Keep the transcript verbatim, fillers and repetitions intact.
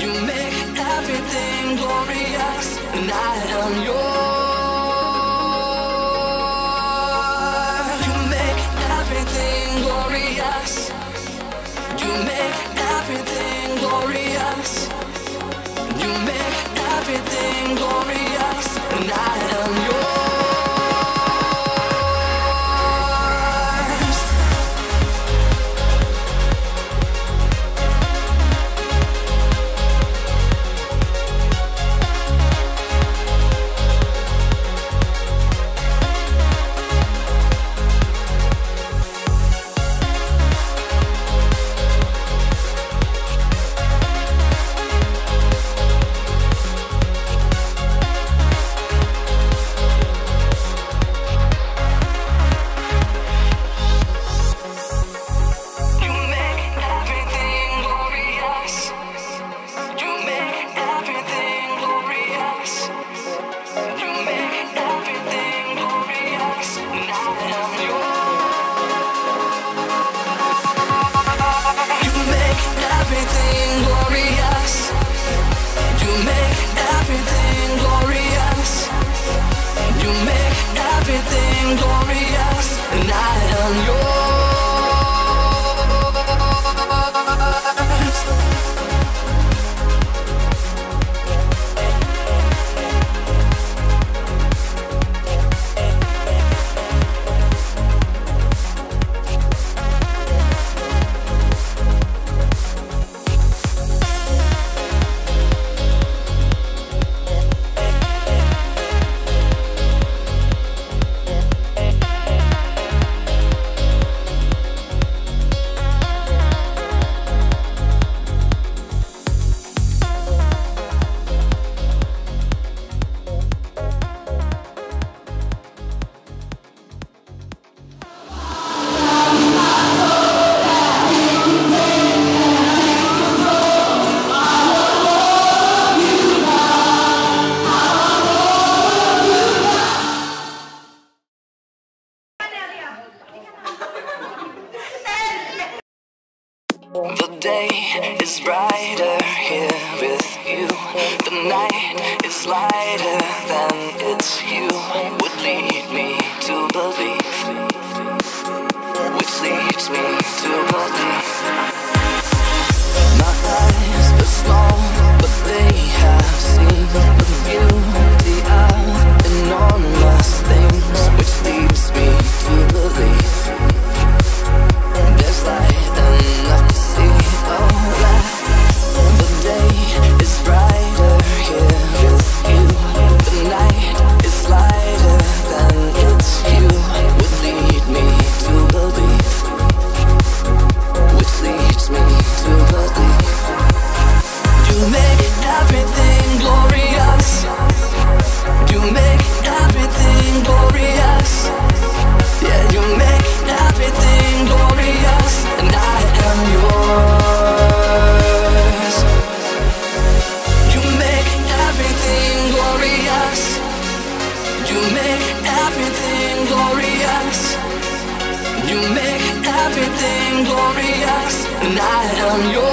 You make everything glorious, and I am yours. You make everything glorious. You make everything glorious. You make everything glorious, and I am yours. Glorious, and I am yours. The day is brighter here with you. The night is lighter than it's you. Would lead me to believe, which leads me to believe. My eyes are small, but they have seen the beauty of enormous things, which leads me to believe there's light enough to see all that. The day is brighter here with you. The night is lighter than it's you. Would lead me to believe, which leads me to believe. You make everything glorious. You make everything glorious. Yeah, you make everything glorious, and I am yours. You make everything glorious. You make everything glorious. You make everything glorious, and I am yours.